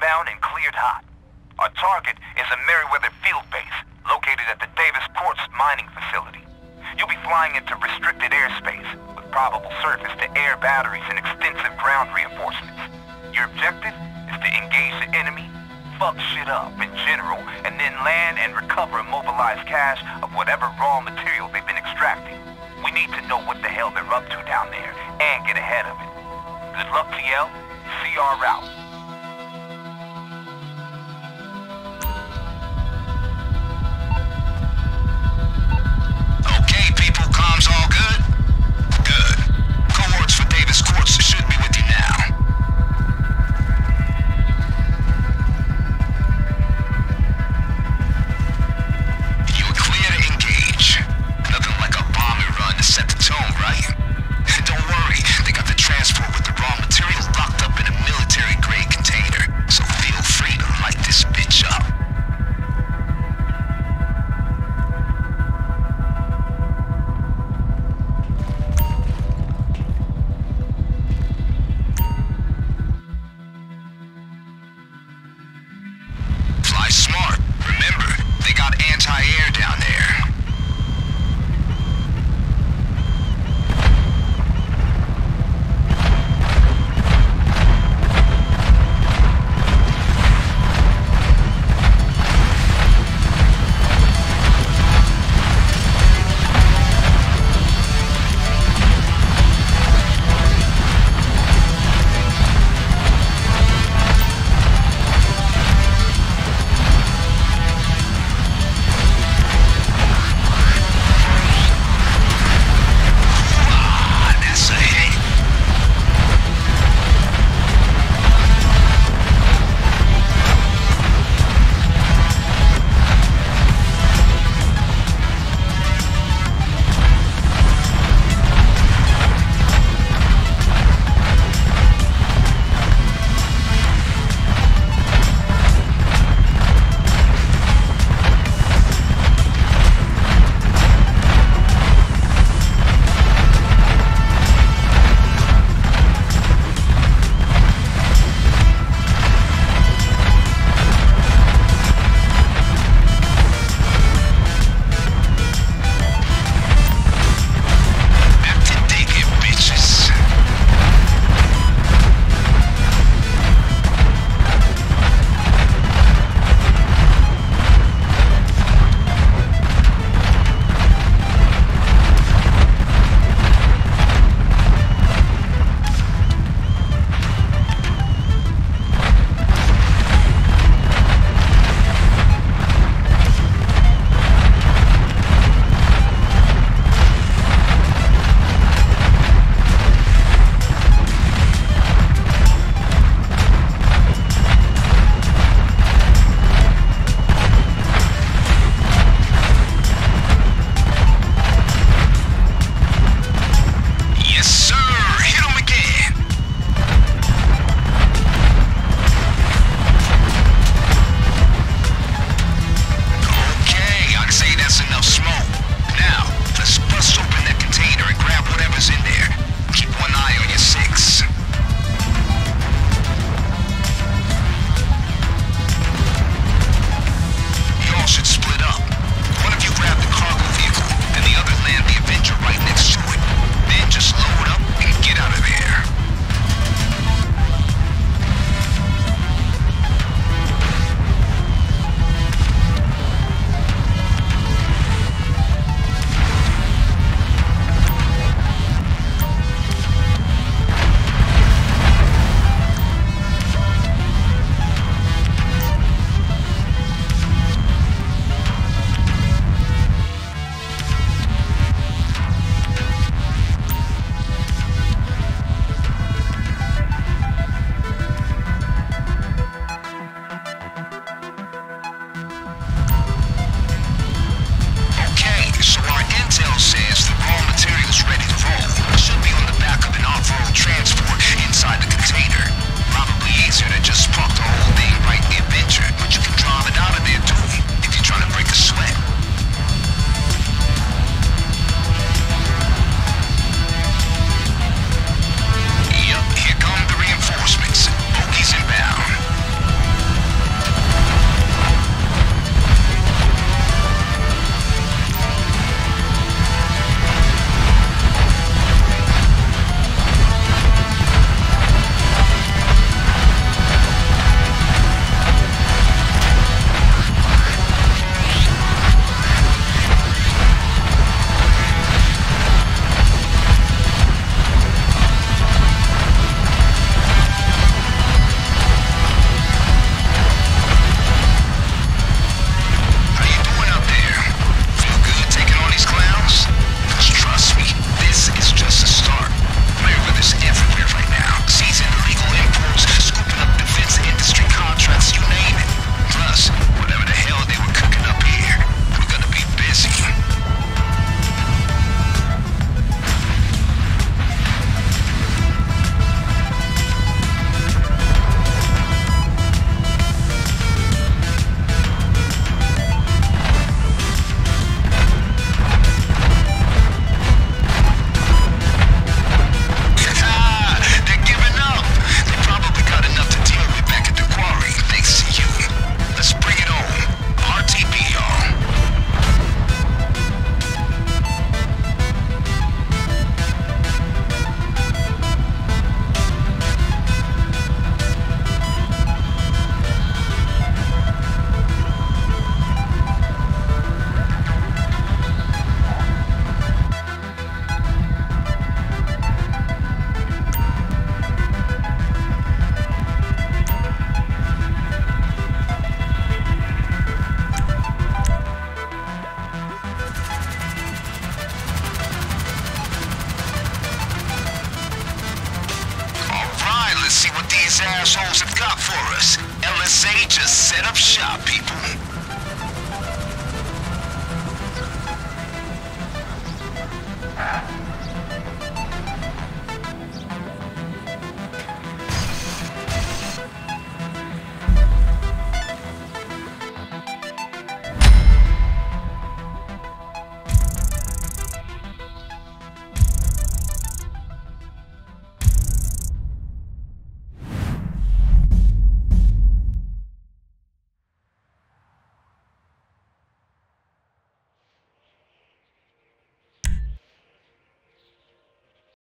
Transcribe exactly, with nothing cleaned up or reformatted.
down and cleared hot. Our target is a Merryweather field base, located at the Davis Quartz mining facility. You'll be flying into restricted airspace, with probable surface-to-air batteries and extensive ground reinforcements. Your objective is to engage the enemy, fuck shit up in general, and then land and recover immobilized cache of whatever raw material they've been extracting. We need to know what the hell they're up to down there, and get ahead of it. Good luck, T L. See our route. Okay, people, comms all good? Good. Cohorts for Davis Quartz should be with you now. You were clear to engage. Nothing like a bombing run to set the tone, right? Don't worry, they got the transport with the raw material locked up in a military-grade job, people.